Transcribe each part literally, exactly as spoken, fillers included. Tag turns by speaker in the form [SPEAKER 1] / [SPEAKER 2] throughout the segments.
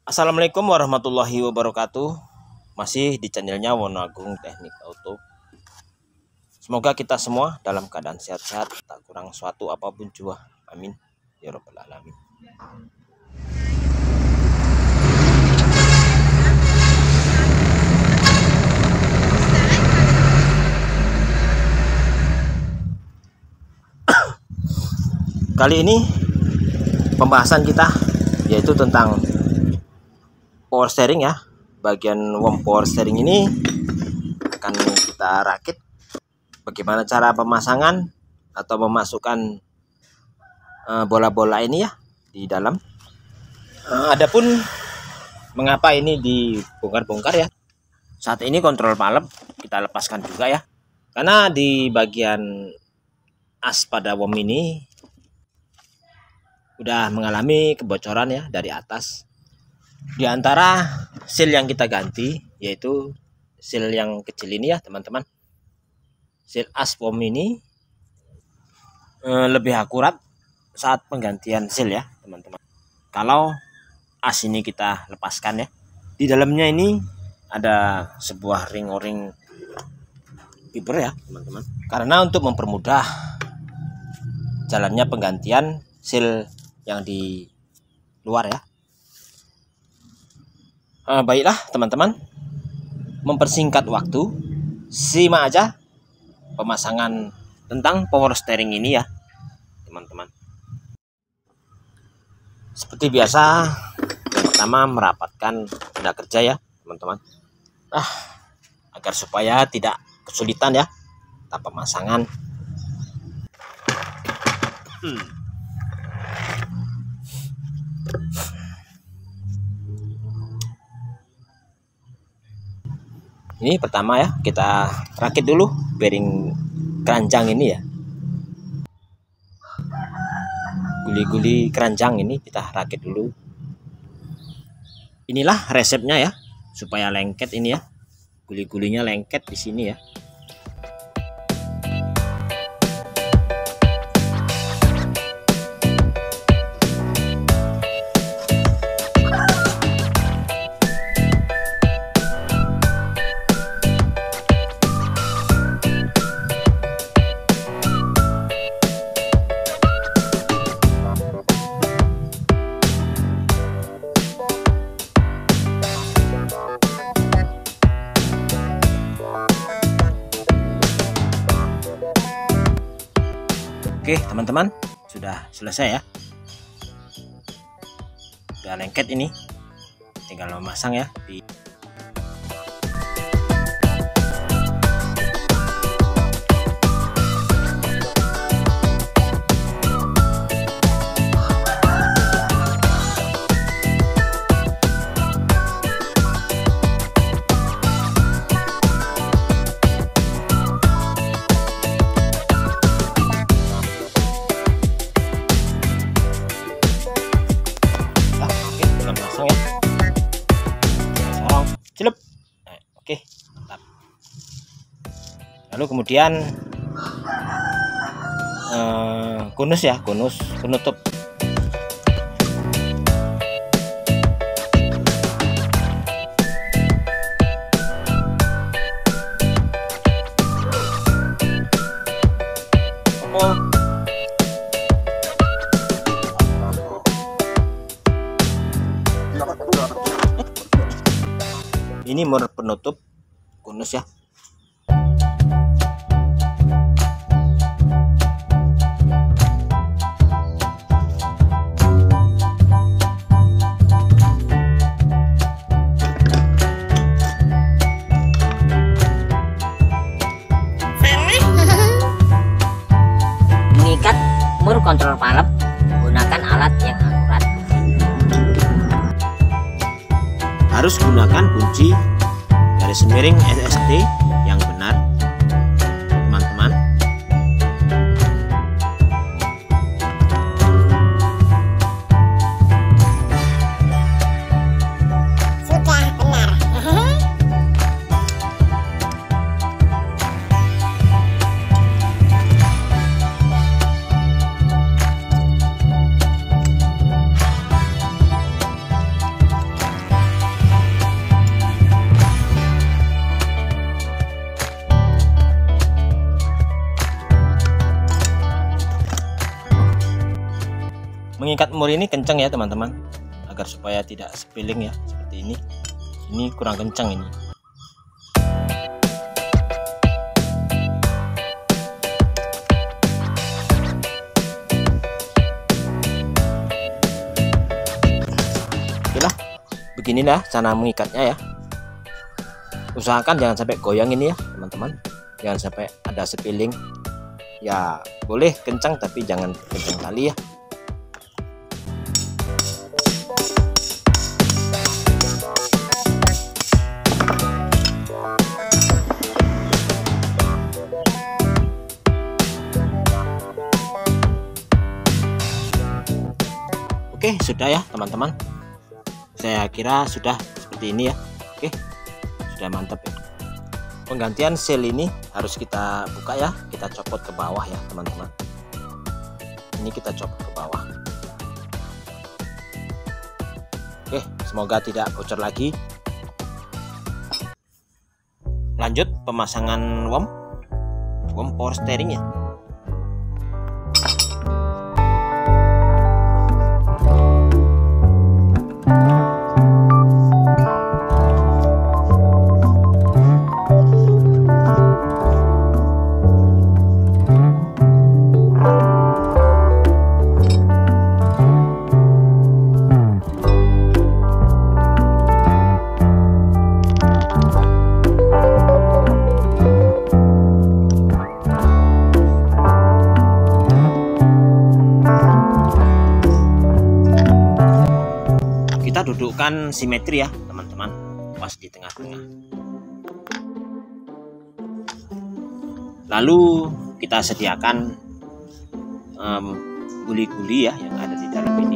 [SPEAKER 1] Assalamualaikum warahmatullahi wabarakatuh. Masih di channelnya Wonoagung Teknik Auto. Semoga kita semua dalam keadaan sehat-sehat, tak kurang suatu apapun jua. Amin ya rabbal alamin. Kali ini pembahasan kita yaitu tentang power steering ya. Bagian worm power steering ini akan kita rakit. Bagaimana cara pemasangan atau memasukkan bola-bola uh, ini ya di dalam. Uh, adapun mengapa ini dibongkar-bongkar ya. Saat ini kontrol valve kita lepaskan juga ya. Karena di bagian as pada worm ini udah mengalami kebocoran ya dari atas. Di antara seal yang kita ganti yaitu seal yang kecil ini ya teman-teman. Seal as worm ini eh, lebih akurat saat penggantian seal ya teman-teman. Kalau as ini kita lepaskan ya, di dalamnya ini ada sebuah ring o-ring fiber ya teman-teman. Karena untuk mempermudah jalannya penggantian seal yang di luar ya. Uh, baiklah teman-teman, mempersingkat waktu, simak aja pemasangan tentang power steering ini ya teman-teman. Seperti biasa, yang pertama merapatkan benda kerja ya teman-teman. Ah, agar supaya tidak kesulitan ya tahap pemasangan. Hmm. Ini pertama ya, kita rakit dulu bearing keranjang ini ya. Guli-guli keranjang ini kita rakit dulu. Inilah resepnya ya, supaya lengket ini ya. Guli-gulinya lengket di sini ya. Oke teman-teman, sudah selesai ya. Sudah lengket ini, tinggal memasang ya di celup. Nah, oke, mantap. Lalu kemudian eh, konus ya, konus penutup. Oh. Ini mur penutup konus ya.
[SPEAKER 2] Mengikat mur kontrol valve, gunakan alat yang akurat.
[SPEAKER 1] Harus gunakan kunci garis miring S S T yang benar teman-teman.
[SPEAKER 2] Sudah benar.
[SPEAKER 1] mengikat mur ini kencang ya teman-teman, agar supaya tidak spilling ya seperti ini. Ini kurang kencang ini. Oke lah, beginilah cara mengikatnya ya. Usahakan jangan sampai goyang ini ya teman-teman, jangan sampai ada spilling ya. Boleh kencang tapi jangan kencang kali ya. Oke, sudah ya teman-teman, saya kira sudah seperti ini ya. Oke, sudah mantap ya. Penggantian sel ini harus kita buka ya, kita copot ke bawah ya teman-teman. Ini kita copot ke bawah. Oke, semoga tidak bocor lagi. Lanjut pemasangan W O M W O M power steering ya. Kita dudukkan simetri ya teman-teman, pas di tengah-tengah. Lalu kita sediakan guli-guli um, ya yang ada di dalam ini.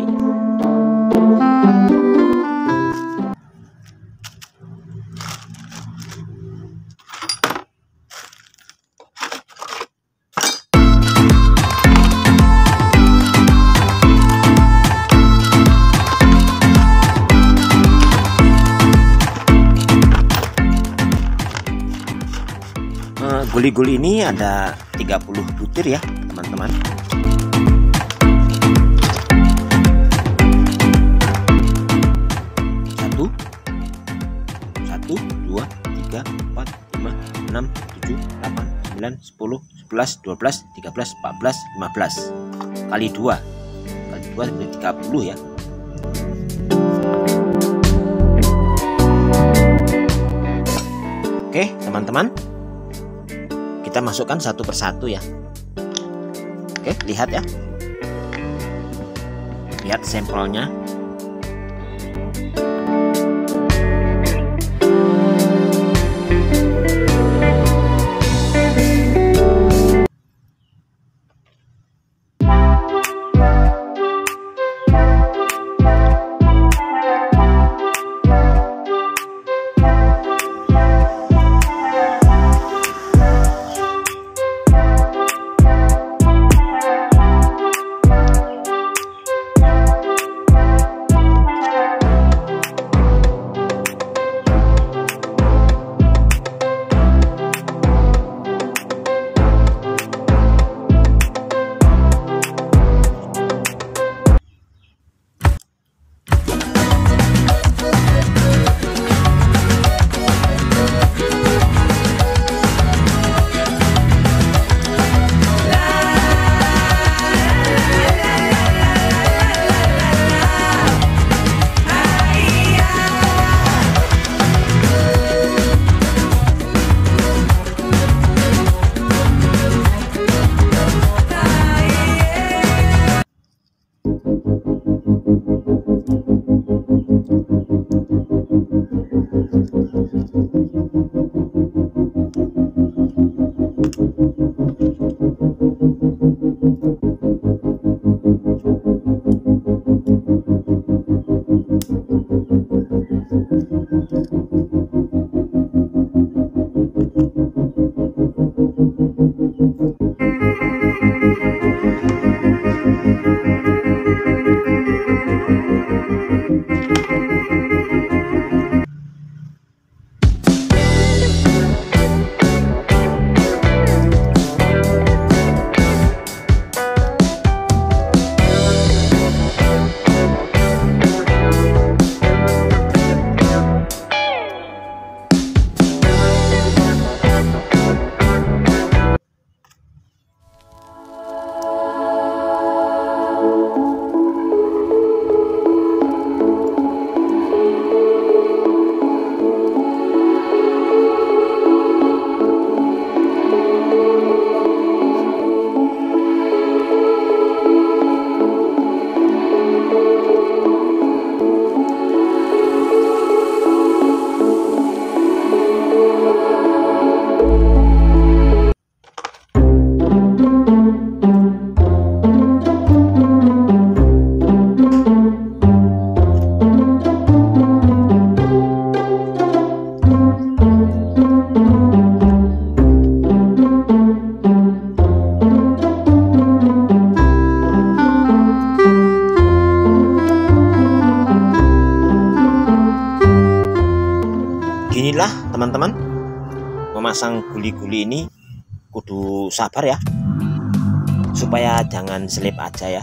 [SPEAKER 1] Guli-guli ini ada tiga puluh butir ya teman-teman. Satu, satu, dua, tiga, empat, lima, enam, tujuh, delapan, sembilan, sepuluh, sebelas, dua belas, tiga belas, empat belas, lima belas. Kali dua, kali dua jadi tiga puluh ya. Oke teman-teman, kita masukkan satu persatu ya. Oke, lihat ya, lihat sampelnya. Beginilah teman-teman, memasang guli-guli ini kudu sabar ya, supaya jangan selip aja ya.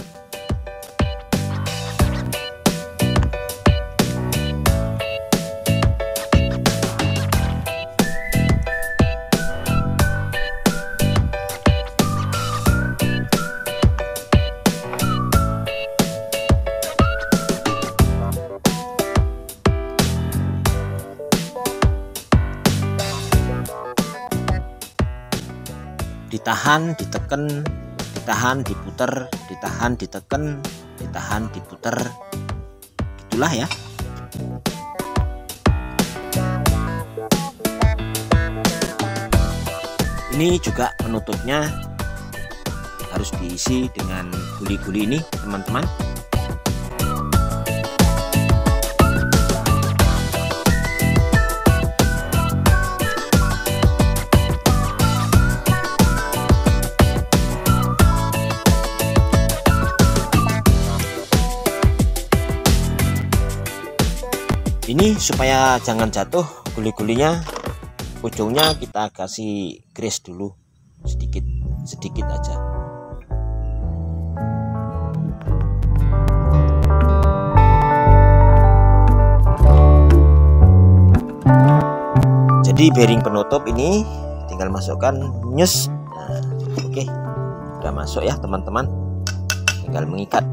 [SPEAKER 1] Ditahan, diteken, ditahan, diputer, ditahan, diteken, ditahan, diputer, gitulah ya. Ini juga penutupnya harus diisi dengan guli-guli ini teman-teman. Ini supaya jangan jatuh guli-gulinya, ujungnya kita kasih grease dulu sedikit sedikit aja. Jadi bearing penutup ini tinggal masukkan nyus. Nah, oke, udah masuk ya teman-teman, tinggal mengikat.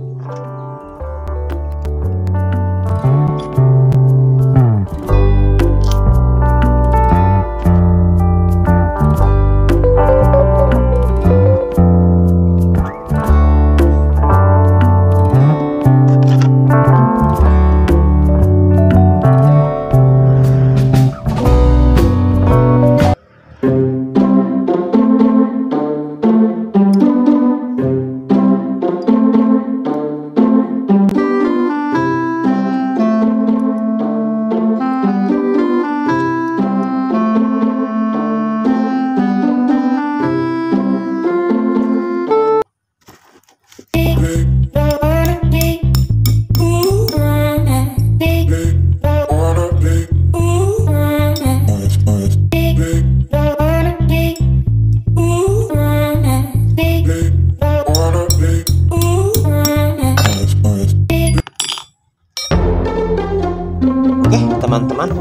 [SPEAKER 1] Teman-teman,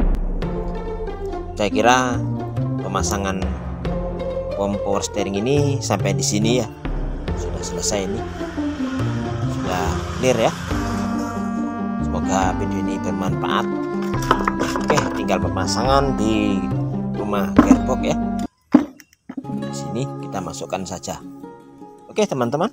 [SPEAKER 1] saya kira pemasangan pom power steering ini sampai di sini ya, sudah selesai. Ini sudah clear ya. Semoga video ini bermanfaat. Oke, tinggal pemasangan di rumah gearbox ya. Di sini kita masukkan saja. Oke teman-teman.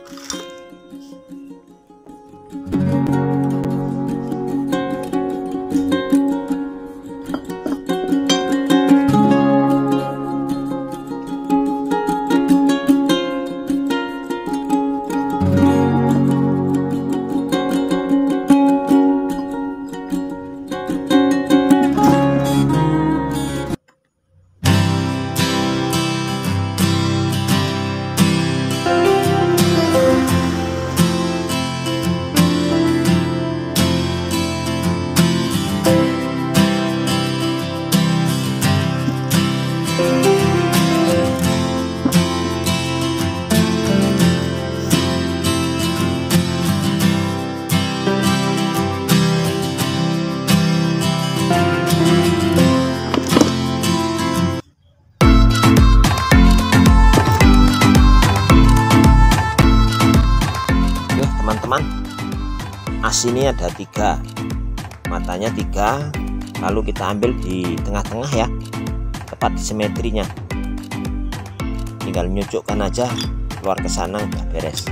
[SPEAKER 1] Teman-teman, as ini ada tiga, matanya tiga, lalu kita ambil di tengah-tengah ya, tepat di simetrinya, tinggal nyucukkan aja keluar ke sana, udah beres.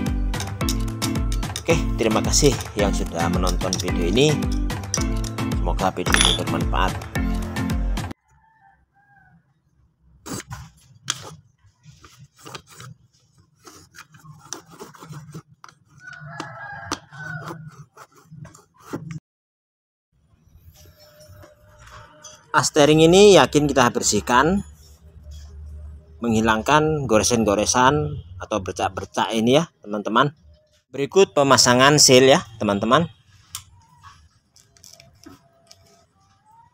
[SPEAKER 1] Oke, terima kasih yang sudah menonton video ini, semoga video ini bermanfaat. As steering ini yakin kita bersihkan, menghilangkan goresan-goresan atau bercak-bercak ini ya teman-teman. Berikut pemasangan seal ya teman-teman.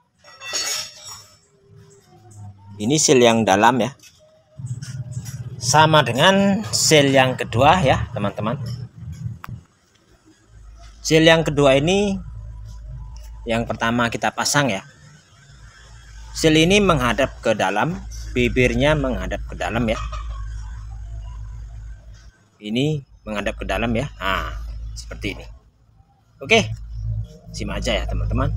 [SPEAKER 1] Ini sel yang dalam ya, sama dengan sel yang kedua ya teman-teman. Sel yang kedua ini yang pertama kita pasang ya. Sel ini menghadap ke dalam, bibirnya menghadap ke dalam ya. Ini menghadap ke dalam ya. Nah, seperti ini. Oke, simak aja ya teman-teman.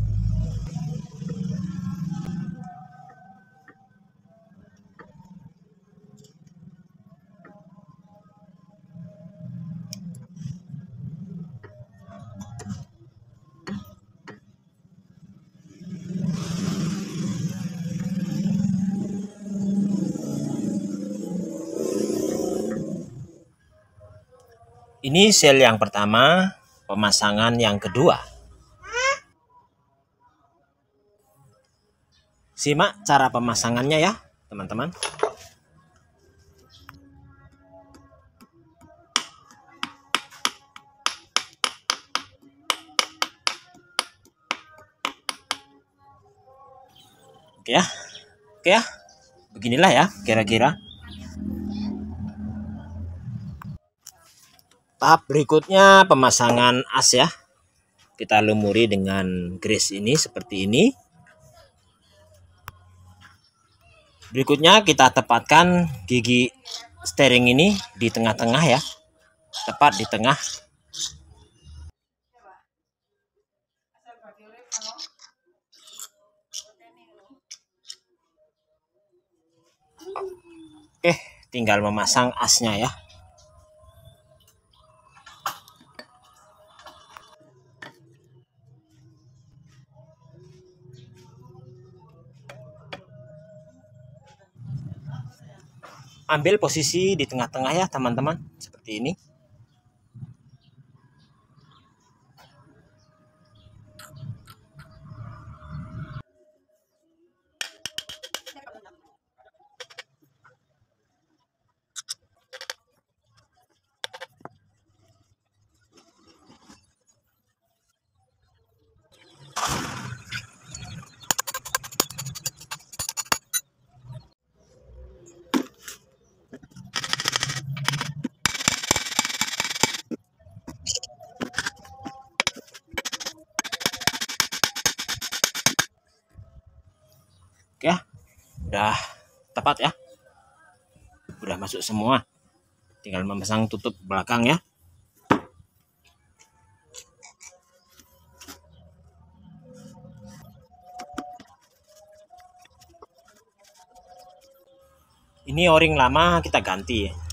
[SPEAKER 1] Ini sel yang pertama, pemasangan yang kedua. Simak cara pemasangannya ya, teman-teman. Oke ya. Oke ya. Beginilah ya kira-kira. Tahap berikutnya pemasangan as ya. Kita lumuri dengan grease ini seperti ini. Berikutnya kita tepatkan gigi steering ini di tengah-tengah ya. Tepat di tengah. Oke, tinggal memasang asnya ya. Ambil posisi di tengah-tengah ya teman-teman, seperti ini. Ya, udah tepat ya, udah masuk semua, tinggal memasang tutup belakang ya. Ini o-ring lama kita ganti ya.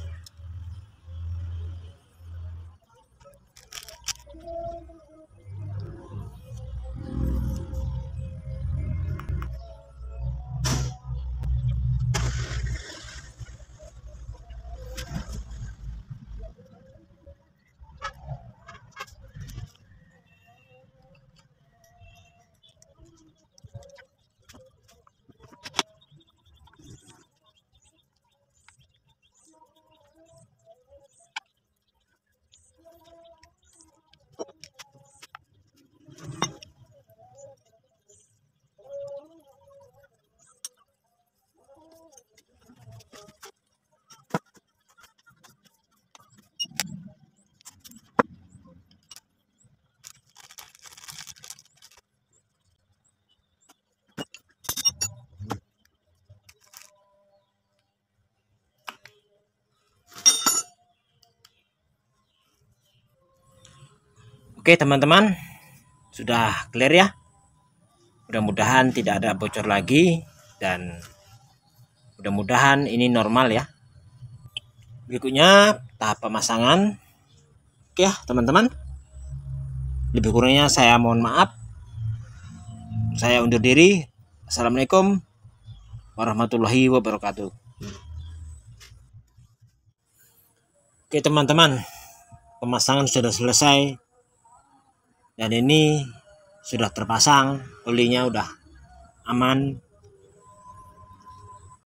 [SPEAKER 1] Oke teman-teman, sudah clear ya. Mudah-mudahan tidak ada bocor lagi dan mudah-mudahan ini normal ya. Berikutnya tahap pemasangan. Oke ya teman-teman, lebih kurangnya saya mohon maaf. Saya undur diri. Assalamualaikum warahmatullahi wabarakatuh. Oke teman-teman, pemasangan sudah selesai dan ini sudah terpasang, olinya udah aman.